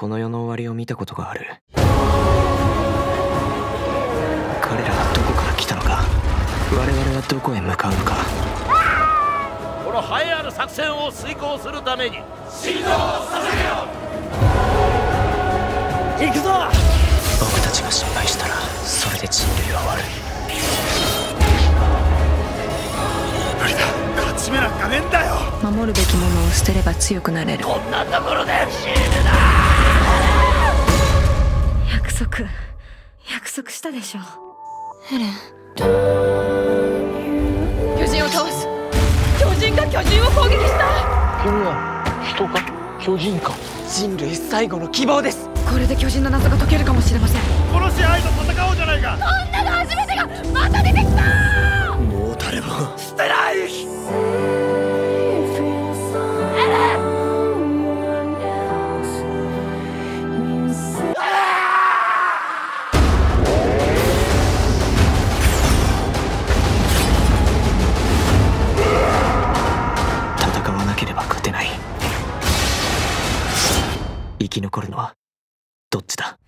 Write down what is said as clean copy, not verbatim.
この世の終わりを見たことがある。彼らはどこから来たのか、我々はどこへ向かうのか。 この栄えある作戦を遂行するために心臓を捧げよ。 行くぞ。 僕たちが失敗したらそれで人類は終わる。 無理だ、勝ち目なんかねえんだよ。 守るべきものを捨てれば強くなれる。 こんなところで死ぬな。 約束したでしょ。ヘレン、巨人を倒す。巨人が巨人を攻撃した。 君は人か巨人か。人類最後の希望です。 これで巨人の謎が解けるかもしれません。 殺し合いと戦おうじゃないか。 こんなの初めてがまた出てきた。 もう誰も捨てない。 戦わなければ勝てない。生き残るのはどっちだ。